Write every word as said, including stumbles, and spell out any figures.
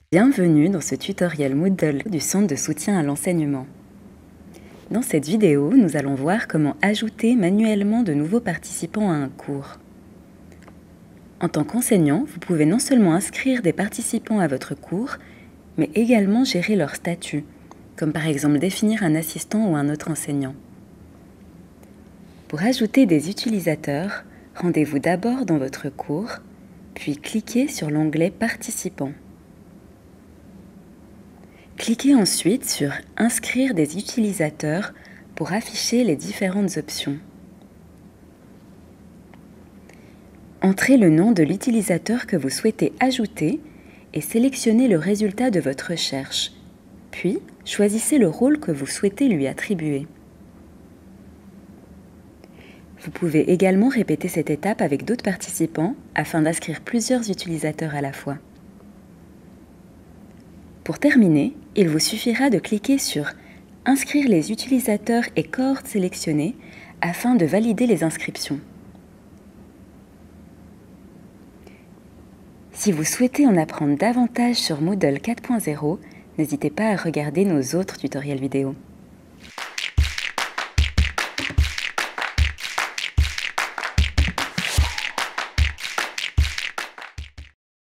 Bienvenue dans ce tutoriel Moodle du Centre de soutien à l'enseignement. Dans cette vidéo, nous allons voir comment ajouter manuellement de nouveaux participants à un cours. En tant qu'enseignant, vous pouvez non seulement inscrire des participants à votre cours, mais également gérer leur statut, comme par exemple définir un assistant ou un autre enseignant. Pour ajouter des utilisateurs, rendez-vous d'abord dans votre cours, puis cliquez sur l'onglet « Participants ». Cliquez ensuite sur « Inscrire des utilisateurs » pour afficher les différentes options. Entrez le nom de l'utilisateur que vous souhaitez ajouter et sélectionnez le résultat de votre recherche. Puis, choisissez le rôle que vous souhaitez lui attribuer. Vous pouvez également répéter cette étape avec d'autres participants afin d'inscrire plusieurs utilisateurs à la fois. Pour terminer, il vous suffira de cliquer sur « Inscrire les utilisateurs et cohortes sélectionnées » afin de valider les inscriptions. Si vous souhaitez en apprendre davantage sur Moodle quatre point zéro, n'hésitez pas à regarder nos autres tutoriels vidéo.